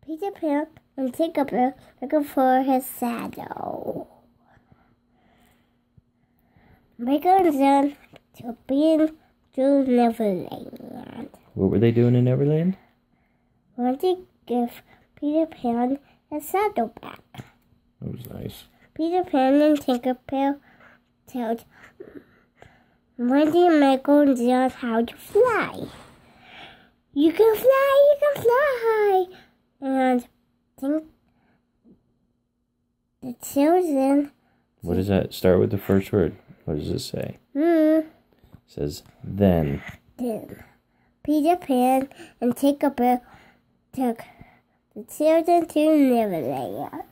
Peter Pan and Tinkerbell looking for his saddle. Making them to be to Neverland. What were they doing in Neverland? Wanting to give Peter Pan his saddle back. That was nice. Peter Pan and Tinkerbell told Wendy and Michael John how to fly. You can fly, you can fly! And the children... What does that start with the first word? What does it say? It says, then. Then Peter Pan and Tinkerbell took the children to Neverland.